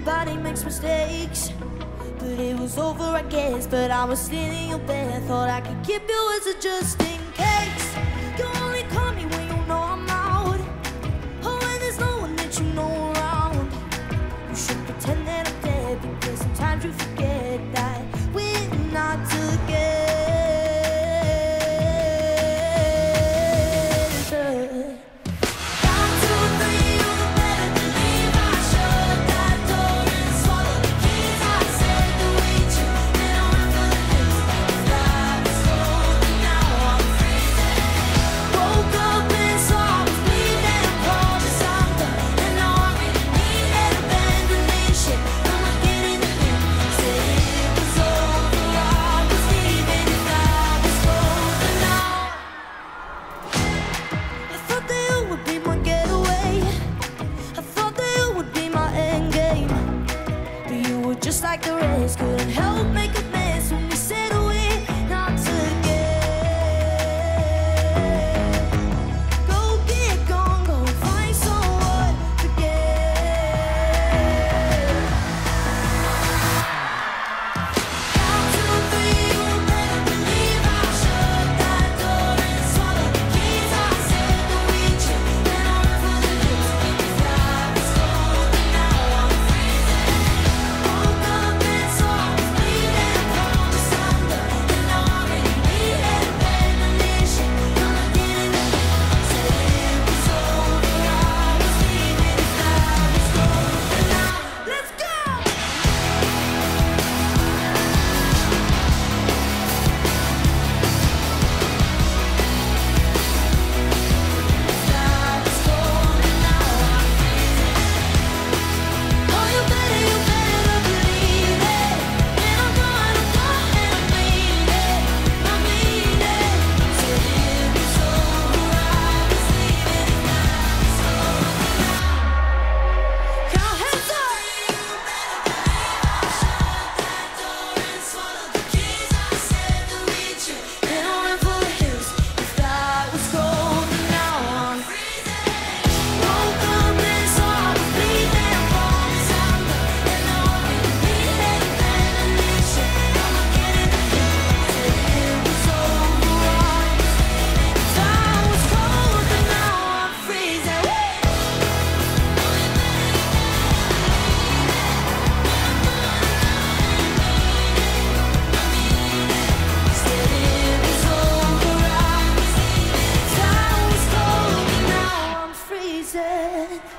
Everybody makes mistakes, but it was over, I guess. But I was still in your bed, thought I could keep you as a just in case. You only call me when you know I'm out, or when there's no one that you know around. You should pretend that I'm dead, because sometimes you forget that we're not together. Just like the rest, couldn't help make a mess when we said we're not together. Go get gone, go find someone to get. Count to three, you better believe I shut that door and swallow the keys. I said that we should then on for the hills. The sky was cold and now I'm freezing. Freezing.